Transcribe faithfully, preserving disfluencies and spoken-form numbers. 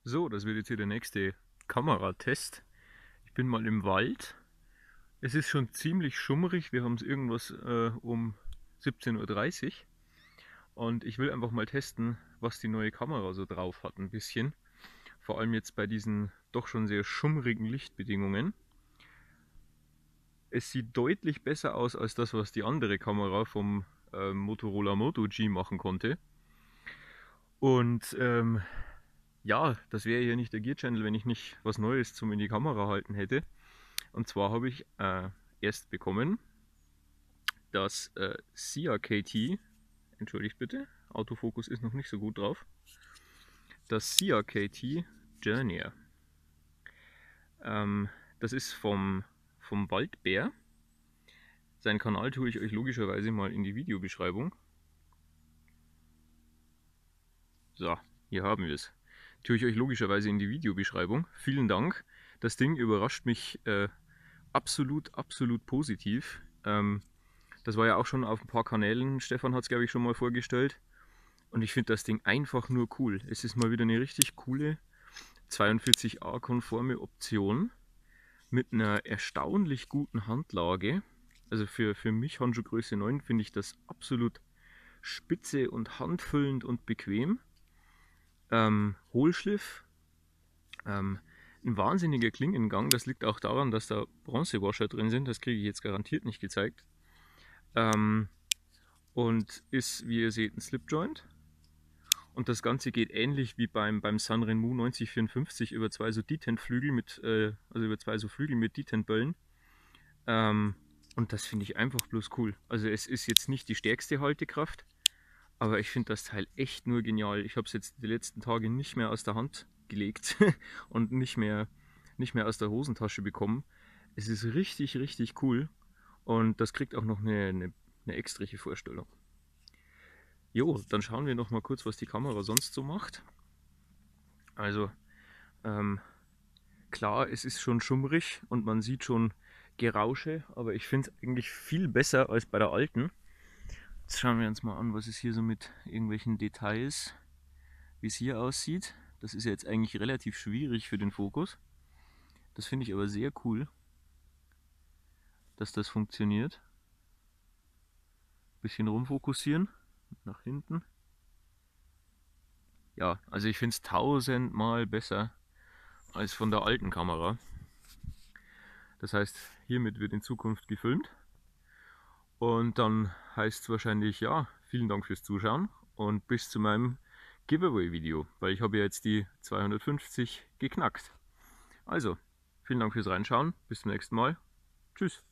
So, das wird jetzt hier der nächste Kameratest. Ich bin mal im Wald. Es ist schon ziemlich schummrig. Wir haben es irgendwas äh, um siebzehn Uhr dreißig. Und ich will einfach mal testen, was die neue Kamera so drauf hat, ein bisschen. Vor allem jetzt bei diesen doch schon sehr schummrigen Lichtbedingungen. Es sieht deutlich besser aus als das, was die andere Kamera vom äh, Motorola Moto G machen konnte. Und ähm, ja, das wäre hier nicht der Gear Channel, wenn ich nicht was Neues zum in die Kamera halten hätte. Und zwar habe ich äh, erst bekommen das äh, C R K T, entschuldigt bitte, Autofokus ist noch nicht so gut drauf, das C R K T Journeyer. Ähm, das ist vom, vom Waldbär. Seinen Kanal tue ich euch logischerweise mal in die Videobeschreibung. So, hier haben wir es. Tue ich euch logischerweise in die Videobeschreibung. Vielen Dank. Das Ding überrascht mich äh, absolut, absolut positiv. Ähm, Das war ja auch schon auf ein paar Kanälen. Stefan hat es, glaube ich, schon mal vorgestellt. Und ich finde das Ding einfach nur cool. Es ist mal wieder eine richtig coole zweiundvierzig A-konforme Option mit einer erstaunlich guten Handlage. Also für, für mich Handschuhgröße neun finde ich das absolut spitze und handfüllend und bequem. Ähm, Hohlschliff, ähm, ein wahnsinniger Klingengang. Das liegt auch daran, dass da Bronzewasher drin sind. Das kriege ich jetzt garantiert nicht gezeigt. Ähm, und ist, wie ihr seht, ein Slipjoint. Und das Ganze geht ähnlich wie beim, beim Sanren neunzig vierundfünfzig über zwei so Detent-Flügel mit, äh, also über zwei so Flügel mit Detent-Böllen. Ähm, und das finde ich einfach bloß cool. Also es ist jetzt nicht die stärkste Haltekraft, aber ich finde das Teil echt nur genial. Ich habe es jetzt die letzten Tage nicht mehr aus der Hand gelegt und nicht mehr, nicht mehr aus der Hosentasche bekommen. Es ist richtig, richtig cool und das kriegt auch noch eine, eine, eine extrige Vorstellung. Jo, dann schauen wir noch mal kurz, was die Kamera sonst so macht. Also ähm, klar, es ist schon schummrig und man sieht schon Gerausche, aber ich finde es eigentlich viel besser als bei der alten. Jetzt schauen wir uns mal an, was es hier so mit irgendwelchen Details, wie es hier aussieht. Das ist ja jetzt eigentlich relativ schwierig für den Fokus. Das finde ich aber sehr cool, dass das funktioniert. Bisschen rumfokussieren, nach hinten. Ja, also ich finde es tausendmal besser als von der alten Kamera. Das heißt, hiermit wird in Zukunft gefilmt. Und dann heißt es wahrscheinlich, ja, vielen Dank fürs Zuschauen und bis zu meinem Giveaway-Video, weil ich habe ja jetzt die zweihundertfünfzig geknackt. Also, vielen Dank fürs Reinschauen, bis zum nächsten Mal. Tschüss.